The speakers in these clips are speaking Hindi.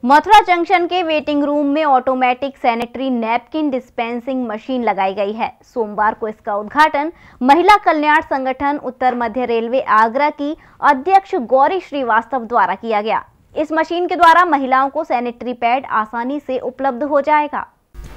मथुरा जंक्शन के वेटिंग रूम में automatic sanitary napkin dispensing machine लगाई गई है। सोमवार को इसका उद्घाटन महिला कल्याण संगठन उत्तर मध्य रेलवे आगरा की अध्यक्ष गौरी श्रीवास्तव द्वारा किया गया। इस मशीन के द्वारा महिलाओं को सैनिटरी पैड आसानी से उपलब्ध हो जाएगा।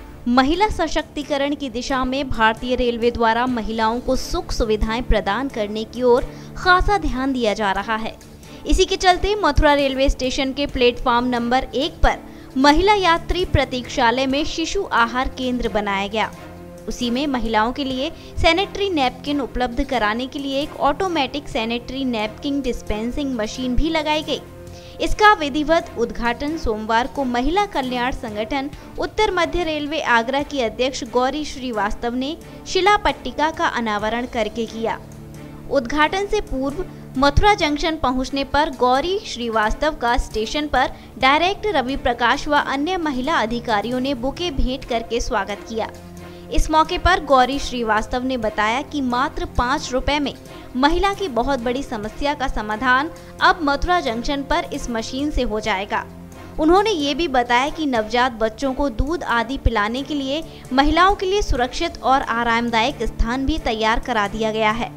महिला सशक्तिकरण की दिशा में भारतीय रेलवे द्वारा महिलाओं को सुख सुविधाएं प्रदान करने की ओर खासा ध्यान दिया जा रहा है। इसी के चलते मथुरा रेलवे स्टेशन के प्लेटफॉर्म नंबर 1 पर महिला यात्री प्रतीक्षालय में शिशु आहार केंद्र बनाया गया। उसी में महिलाओं के लिए सैनिटरी नैपकिन उपलब्ध कराने के लिए एक automatic sanitary napkin dispensing machine भी लगाई गई। इसका विधिवत उद्घाटन सोमवार को महिला कल्याण संगठन उत्तर मध्य रेलवे आगरा की अध्यक्ष गौरी श्रीवास्तव ने शिला पट्टिका का अनावरण करके किया। उद्घाटन से पूर्व मथुरा जंक्शन पहुंचने पर गौरी श्रीवास्तव का स्टेशन पर डायरेक्टर रवि प्रकाश व अन्य महिला अधिकारियों ने बुके भेंट करके स्वागत किया। इस मौके पर गौरी श्रीवास्तव ने बताया कि मात्र 5 रुपए में महिला की बहुत बड़ी समस्या का समाधान अब मथुरा जंक्शन पर इस मशीन से हो जाएगा। उन्होंने ये भी बताया कि नवजात बच्चों को दूध आदि पिलाने के लिए महिलाओं के लिए सुरक्षित और आरामदायक स्थान भी तैयार करा दिया गया है।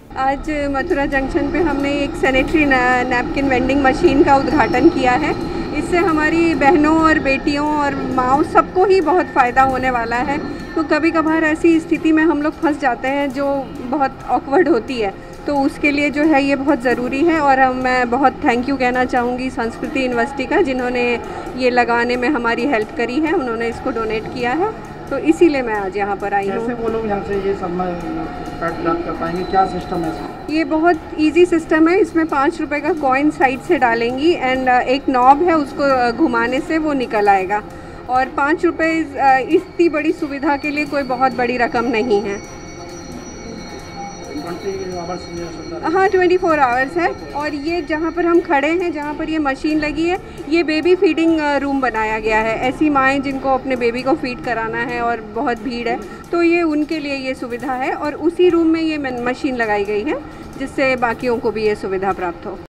आज मथुरा जंक्शन पे हमने एक सैनिटरी नैपकिन वेंडिंग मशीन का उद्घाटन किया है। इससे हमारी बहनों और बेटियों और माँओं सबको ही बहुत फ़ायदा होने वाला है। तो कभी कभार ऐसी स्थिति में हम लोग फंस जाते हैं जो बहुत ऑकवर्ड होती है, तो उसके लिए जो है ये बहुत ज़रूरी है। और मैं बहुत थैंक यू कहना चाहूँगी संस्कृति यूनिवर्सिटी का, जिन्होंने ये लगाने में हमारी हेल्प करी है। उन्होंने इसको डोनेट किया है, तो इसीलिए मैं आज यहाँ पर आई हूँ। कैसे वो लोग यहाँ से ये सब पैड प्राप्त कर पाएंगे, क्या सिस्टम है? ये बहुत इजी सिस्टम है। इसमें 5 रुपए का कॉइन साइड से डालेंगी एंड एक नॉब है, उसको घुमाने से वो निकल आएगा। और 5 रुपए इतनी बड़ी सुविधा के लिए कोई बहुत बड़ी रकम नहीं है। हाँ, 24 आवर्स है। और ये जहाँ पर हम खड़े हैं, जहाँ पर ये मशीन लगी है, ये बेबी फीडिंग रूम बनाया गया है। ऐसी माएँ जिनको अपने बेबी को फीड कराना है और बहुत भीड़ है, तो ये उनके लिए ये सुविधा है। और उसी रूम में ये मशीन लगाई गई है, जिससे बाकियों को भी ये सुविधा प्राप्त हो।